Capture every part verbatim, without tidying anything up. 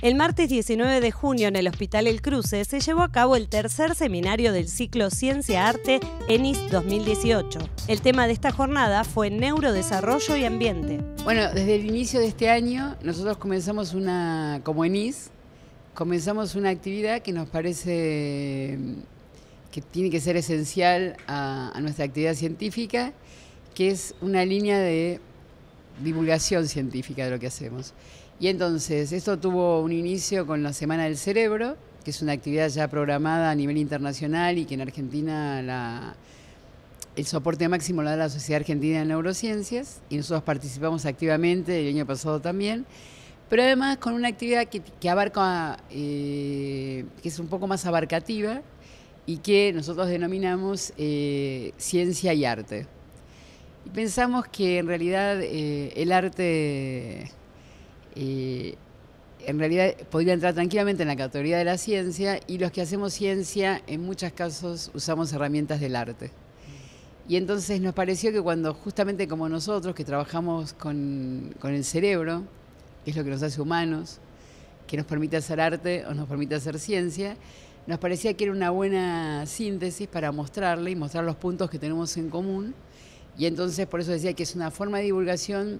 El martes diecinueve de junio en el Hospital El Cruce se llevó a cabo el tercer seminario del ciclo Ciencia-Arte ENIS dos mil dieciocho. El tema de esta jornada fue Neurodesarrollo y Ambiente. Bueno, desde el inicio de este año nosotros comenzamos una, como ENIS, comenzamos una actividad que nos parece que tiene que ser esencial a, a nuestra actividad científica, que es una línea de divulgación científica de lo que hacemos. Y entonces, esto tuvo un inicio con la Semana del Cerebro, que es una actividad ya programada a nivel internacional y que en Argentina la, el soporte máximo lo da la Sociedad Argentina de Neurociencias, y nosotros participamos activamente el año pasado también, pero además con una actividad que, que abarca, eh, que es un poco más abarcativa y que nosotros denominamos eh, ciencia y arte. Y pensamos que en realidad eh, el arte eh, en realidad podría entrar tranquilamente en la categoría de la ciencia, y los que hacemos ciencia en muchos casos usamos herramientas del arte. Y entonces nos pareció que cuando justamente como nosotros que trabajamos con, con el cerebro, que es lo que nos hace humanos, que nos permite hacer arte o nos permite hacer ciencia, nos parecía que era una buena síntesis para mostrarle y mostrar los puntos que tenemos en común. Y entonces por eso decía que es una forma de divulgación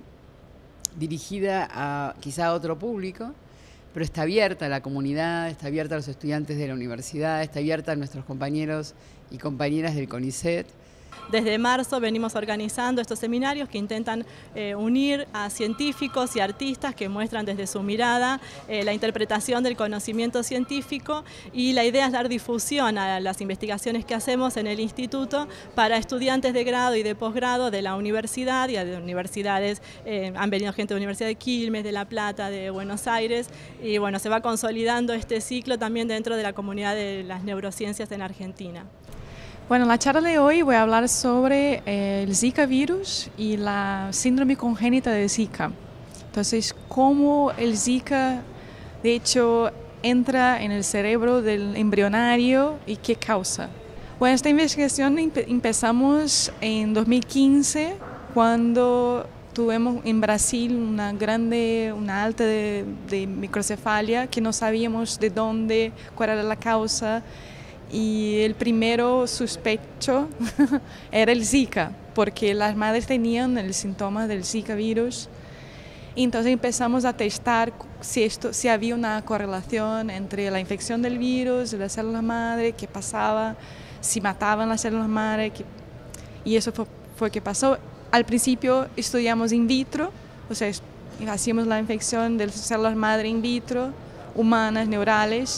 dirigida a quizá a otro público, pero está abierta a la comunidad, está abierta a los estudiantes de la universidad, está abierta a nuestros compañeros y compañeras del CONICET. Desde marzo venimos organizando estos seminarios que intentan eh, unir a científicos y artistas que muestran desde su mirada eh, la interpretación del conocimiento científico, y la idea es dar difusión a las investigaciones que hacemos en el instituto para estudiantes de grado y de posgrado de la universidad y de universidades. Eh, han venido gente de la Universidad de Quilmes, de La Plata, de Buenos Aires, y bueno, se va consolidando este ciclo también dentro de la comunidad de las neurociencias en Argentina. Bueno, en la charla de hoy voy a hablar sobre eh, el Zika virus y la síndrome congénita de Zika. Entonces, cómo el Zika, de hecho, entra en el cerebro del embrionario y qué causa. Bueno, esta investigación empe empezamos en dos mil quince, cuando tuvimos en Brasil una grande, una alta de, de microcefalia, que no sabíamos de dónde, cuál era la causa. Y el primero sospecho era el Zika, porque las madres tenían el síntoma del Zika virus. Y entonces empezamos a testar si, esto, si había una correlación entre la infección del virus y las células madre, qué pasaba, si mataban las células madre. Que, y eso fue, fue que pasó. Al principio estudiamos in vitro, o sea, hacíamos la infección de las células madre in vitro, humanas, neurales,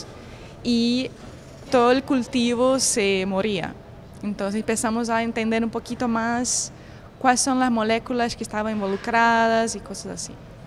y todo el cultivo se moría. Entonces empezamos a entender un poquito más cuáles son las moléculas que estaban involucradas y cosas así.